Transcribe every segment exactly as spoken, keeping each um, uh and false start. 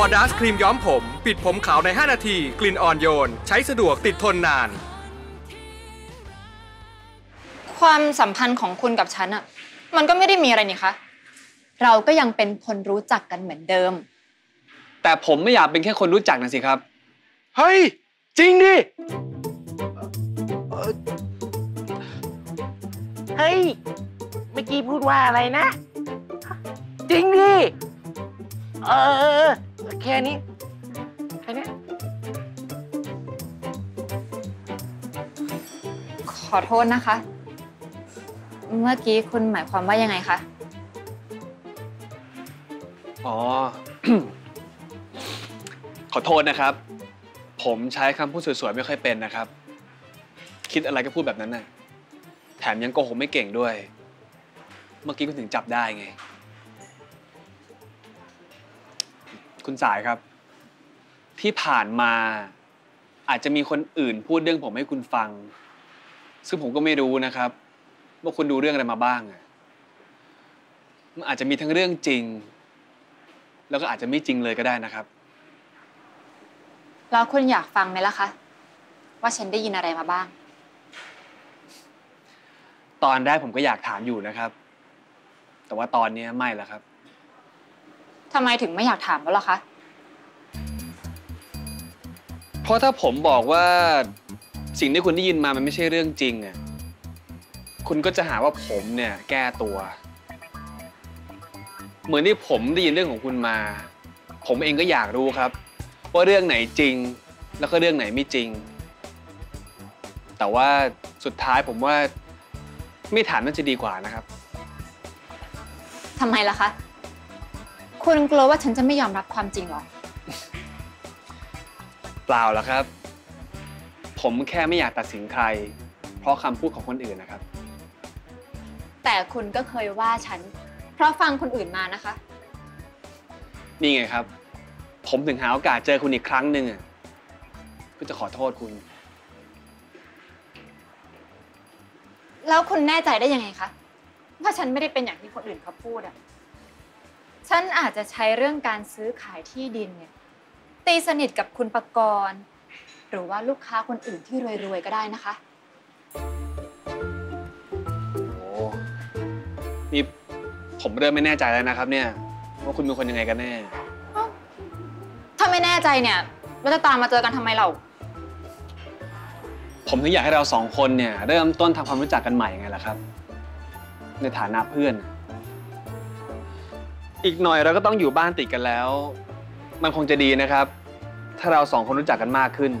ดัสครีมย้อมผมปิดผมขาวในห้านาทีกลิ่นอ่อนโยนใช้สะดวกติดทนนานความสัมพันธ์ของคุณกับฉันอะมันก็ไม่ได้มีอะไรนี่คะเราก็ยังเป็นคนรู้จักกันเหมือนเดิมแต่ผมไม่อยากเป็นแค่คนรู้จักนะสิครับเฮ้ยจริงดิเฮ้ยเมื่อกี้พูดว่าอะไรนะจริงดิเออแค่นี้แค่นี้ขอโทษนะคะเมื่อกี้คุณหมายความว่ายังไงคะอ๋อ ขอโทษนะครับผมใช้คำพูดสวยๆไม่ค่อยเป็นนะครับคิดอะไรก็พูดแบบนั้นน่ะแถมยังโกหกไม่เก่งด้วยเมื่อกี้คุณถึงจับได้ไงคุณสายครับที่ผ่านมาอาจจะมีคนอื่นพูดเรื่องผมให้คุณฟังซึ่งผมก็ไม่รู้นะครับว่าคุณดูเรื่องอะไรมาบ้างอ่ะมันอาจจะมีทั้งเรื่องจริงแล้วก็อาจจะไม่จริงเลยก็ได้นะครับแล้วคุณอยากฟังไหมล่ะคะว่าฉันได้ยินอะไรมาบ้างตอนแรกผมก็อยากถามอยู่นะครับแต่ว่าตอนนี้ไม่แล้วครับทำไมถึงไม่อยากถามแล้วล่ะคะเพราะถ้าผมบอกว่าสิ่งที่คุณได้ยินมามันไม่ใช่เรื่องจริงอ่ะคุณก็จะหาว่าผมเนี่ยแก้ตัวเหมือนที่ผมได้ยินเรื่องของคุณมาผมเองก็อยากรู้ครับว่าเรื่องไหนจริงแล้วก็เรื่องไหนไม่จริงแต่ว่าสุดท้ายผมว่าไม่ถามน่าจะดีกว่านะครับทำไมล่ะคะคุณกลัวว่าฉันจะไม่ยอมรับความจริงหรอเปล่าหรอกครับผมแค่ไม่อยากตัดสินใครเพราะคำพูดของคนอื่นนะครับแต่คุณก็เคยว่าฉันเพราะฟังคนอื่นมานะคะนี่ไงครับผมถึงหาโอกาสเจอคุณอีกครั้งหนึ่งเพื่อจะขอโทษคุณแล้วคุณแน่ใจได้ยังไงคะว่าฉันไม่ได้เป็นอย่างที่คนอื่นเขาพูดอ่ะฉันอาจจะใช้เรื่องการซื้อขายที่ดินเนี่ยตีสนิทกับคุณปกรณ์หรือว่าลูกค้าคนอื่นที่รวยๆก็ได้นะคะโอ้นี่ผมเริ่มไม่แน่ใจแล้วนะครับเนี่ยว่าคุณเป็นคนยังไงกันแน่ถ้าไม่แน่ใจเนี่ยเราจะตามมาเจอกันทำไมเราผมถึงอยากให้เราสองคนเนี่ยเริ่มต้นทำความรู้จักกันใหม่ไงล่ะครับในฐานะเพื่อนอีกหน่อยเราก็ต้องอยู่บ้านติดกันแล้วมันคงจะดีนะครับถ้าเราสองคนรู้จักกันมากขึ้น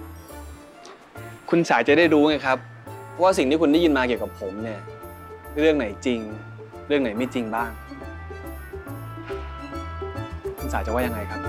คุณสายจะได้รู้ไงครับว่าสิ่งที่คุณได้ยินมาเกี่ยวกับผมเนี่ยเรื่องไหนจริงเรื่องไหนไม่จริงบ้างคุณสายจะว่ายังไงครับ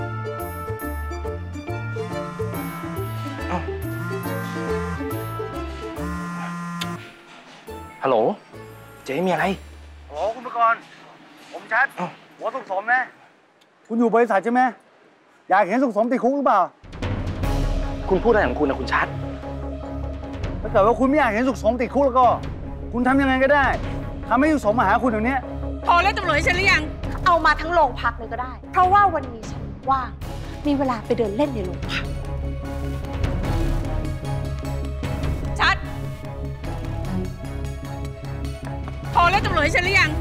ฮัลโหลเจ๊มีอะไรโอ้คุณประกรณ์ผมชัดหัวสุขสมนะคุณอยู่บริษัทใช่ไหมอยากเห็นสุขสมติดคุกหรือเปล่าคุณพูดอะไรของคุณนะคุณชัดถ้าเกิดว่าคุณไม่อยากเห็นสุขสมติดคุกแล้วก็คุณทำยังไงก็ได้ทำให้สุขสมมาหาคุณเดี๋ยวนี้พอแล้วตำรวจให้ฉันหรือยังเอามาทั้งโรงพักเลยก็ได้เพราะว่าวันนี้ฉันว่างมีเวลาไปเดินเล่นในโรงพักชัดพอแล้วตำรวจให้ฉันหรือยัง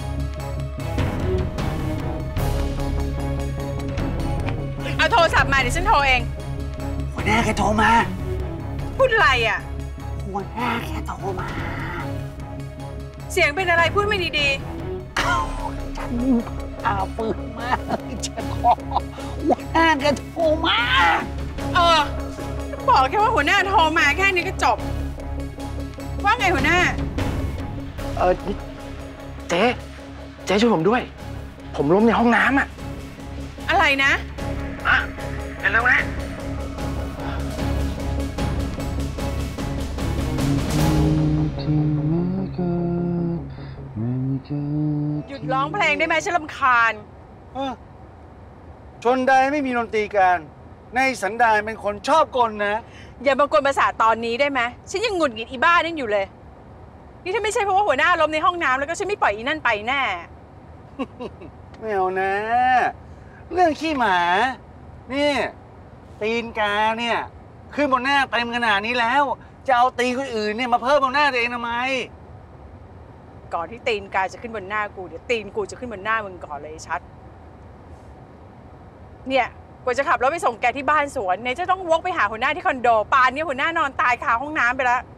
เอาโทรศัพท์มาเดี๋ยวฉันโทรเองหัวหน้าแกโทรมาพูดอะไรอ่ะหัวหน้าแกโทรมาเสียงเป็นอะไรพูดไม่ดีๆฉันอาปืนมากฉันขอหัวหน้าแกโทรมาเออบอกแค่ว่าหัวหน้าโทรมาแค่นี้ก็จบว่าไงหัวหน้าเออเจ๊เจ๊ช่วยผมด้วยผมล้มในห้องน้ำอ่ะอะไรนะฮะเร็วๆนะหยุดร้องเพลงได้ไหมฉันรำคาญชนใดไม่มีดนตรีการในสันดานเป็นคนชอบกลนะอย่ามากวนประสาทตอนนี้ได้ไหมฉันยังหงุดหงิดอีบ้านั่นอยู่เลยนี่ถ้าไม่ใช่เพราะว่าหัวหน้าล้มในห้องน้ำแล้วก็ฉันไม่ปล่อยอีนั่นไปแน่ไม่เอานะเรื่องขี้หมา นี่ตีนกาเนี่ยขึ้นบนหน้าเต็มขนาดนี้แล้ว จะเอาตีนคนอื่นเนี่ยมาเพิ่มบนหน้าตัวเองทำไมก่อนที่ตีนกาจะขึ้นบนหน้ากูเดี๋ยวตีนกูจะขึ้นบนหน้ามึงก่อนเลยชัดเนี่ยกว่าจะขับรถไปส่งแกที่บ้านสวนเนี่ยจะต้องวกไปหาหัวหน้าที่คอนโดปานนี้หัวหน้านอนตายคาห้องน้ำไปแล้ว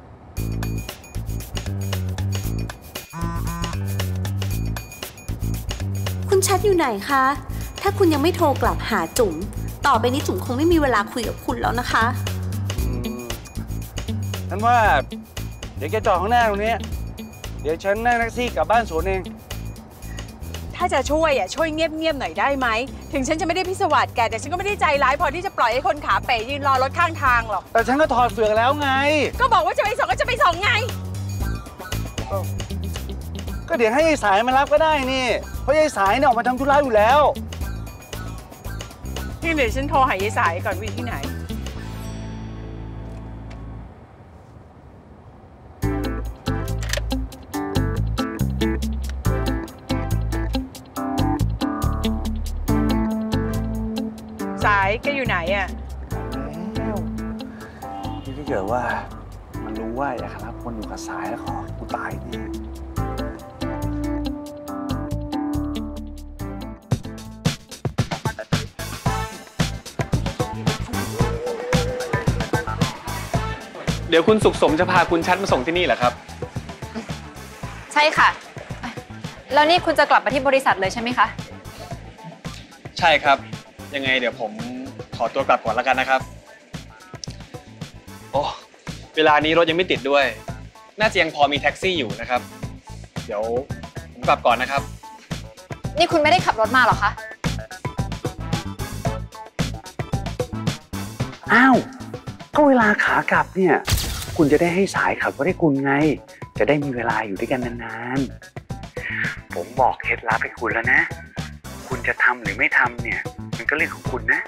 คุณชัดอยู่ไหนคะ ถ้าคุณยังไม่โทรกลับหาจุ๋มต่อไปนี้จุ๋มคงไม่มีเวลาคุยกับคุณแล้วนะคะฉันว่าเดี๋ยวแกจอดข้างหน้าตรงนี้เดี๋ยวฉันนั่งแท็กซี่กลับบ้านสวนเองถ้าจะช่วยอ่ะช่วยเงียบๆหน่อยได้ไหมถึงฉันจะไม่ได้พิศวาสแกแต่ฉันก็ไม่ได้ใจร้ายพอที่จะปล่อยให้คนขาเป๋ยืนรอรถข้างทางหรอกแต่ฉันก็ถอดเฟือกแล้วไงก็บอกว่าจะไปส่งก็จะไปส่งไงก็เดี๋ยวให้ยายสายมารับก็ได้นี่เพราะยายสายเนี่ยออกมาทำธุระอยู่แล้วที่เดี๋ยวฉันโทรหายายสายก่อนวิ่งที่ไหนสายแกอยู่ไหนอ่ะแล้วนี่ถ้าเกิดว่ามันรู้ว่าอยากรับคนอยู่กับสายแล้วก็กูตายนี่เดี๋ยวคุณสุขสมจะพาคุณชัดมาส่งที่นี่เหรอครับใช่ค่ะแล้วนี่คุณจะกลับมาที่บริษัทเลยใช่ไหมคะใช่ครับยังไงเดี๋ยวผมขอตัวกลับก่อนแล้วกันนะครับโอ้เวลานี้รถยังไม่ติดด้วยน่าจะยังพอมีแท็กซี่อยู่นะครับเดี๋ยวผมกลับก่อนนะครับนี่คุณไม่ได้ขับรถมาหรอคะอ้าวก็เวลาขากลับเนี่ยคุณจะได้ให้สายขับรถให้คุณไงจะได้มีเวลาอยู่ด้วยกันนานๆผมบอกเคล็ดลับให้คุณแล้วนะคุณจะทำหรือไม่ทำเนี่ยมันก็เรื่องของคุณนะ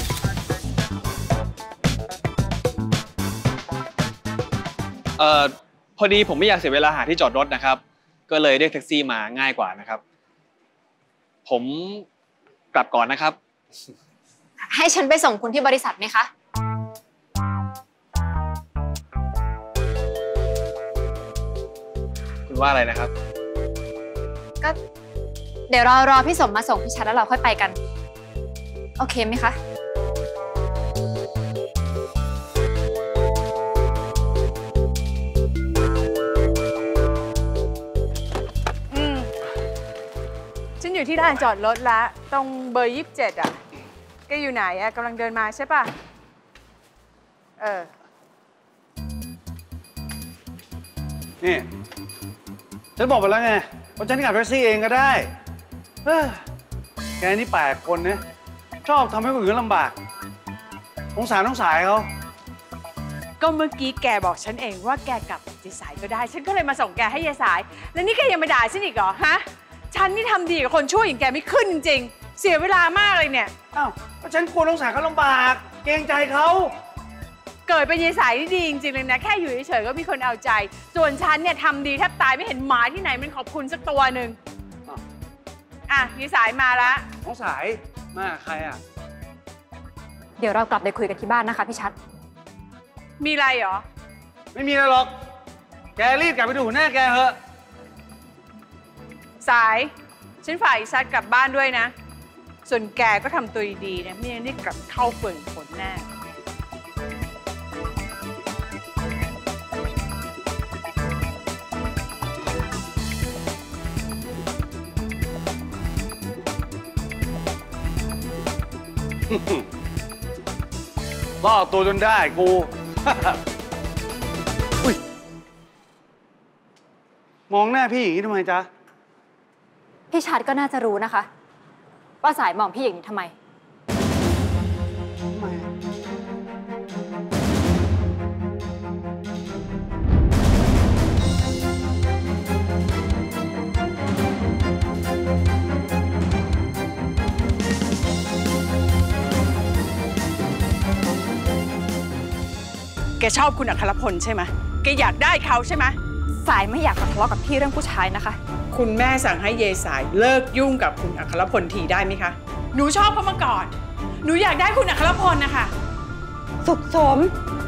เอ่อพอดีผมไม่อยากเสียเวลาหาที่จอดรถนะครับก็เลยเรียกแท็กซี่มาง่ายกว่านะครับผมกลับก่อนนะครับให้ฉันไปส่งคุณที่บริษัทไหมคะคุณว่าอะไรนะครับก็เดี๋ยวรอรอพี่สมมาส่งพี่ชัดแล้วเราค่อยไปกันโอเคไหมคะอืมฉันอยู่ที่ลานจอดรถแล้วตรงเบอร์ยี่สิบเจ็ดอ่ะแกอยู่ไหนอ่ะกำลังเดินมาใช่ป่ะเออนี่ฉันบอกไปแล้วไงว่าฉันขับแท็กซี่เองก็ได้เออแกนี่แปลกคนนะชอบทำให้คนอื่นลำบากสงสารน้องสายเขาก็เมื่อกี้แกบอกฉันเองว่าแกกลับยายสายก็ได้ฉันก็เลยมาส่งแกให้ยายสายแล้วนี่แกยังมาด่าฉันอีกเหรอฮะฉันนี่ทำดีกับคนช่วยอย่างแกไม่ขึ้นจริงเสียเวลามากเลยเนี่ยอ้าวก็ฉันกลัวน้องสายเขาลำบากเกรงใจเขาเกิดเป็นยายสายที่ดีจริงๆเลยนะแค่อยู่เฉยๆก็มีคนเอาใจส่วนฉันเนี่ยทำดีแทบตายไม่เห็นหมาที่ไหนมันขอบคุณสักตัวหนึ่งอ่ะยายสายมาละน้องสายมาใครอ่ะเดี๋ยวเรากลับไปคุยกันที่บ้านนะคะพี่ชัดมีอะไรเหรอไม่มีอะไรหรอกแกรีบกลับไปดูหัวหน้าแกเถอะสายฉันฝ่ายชัดกลับบ้านด้วยนะส่วนแกก็ทำตัวดีๆนะไม่งั้นได้กลับเข้าเฟื่องผลแน่ล่อตัวจนได้กู มองหน้าพี่อย่างนี้ทำไมจ๊ะพี่ชัดก็น่าจะรู้นะคะว่าสายมองพี่อย่างนี้ทำไมทำไมแกชอบคุณอัครพลใช่ไหมแกอยากได้เขาใช่ไหมสายไม่อยากมาทะเลาะกับพี่เรื่องผู้ชายนะคะคุณแม่สั่งให้เยสายเลิกยุ่งกับคุณอัครพลทีได้ไหมคะหนูชอบเขามาก่อน หนูอยากได้คุณอัครพลนะคะสุขสม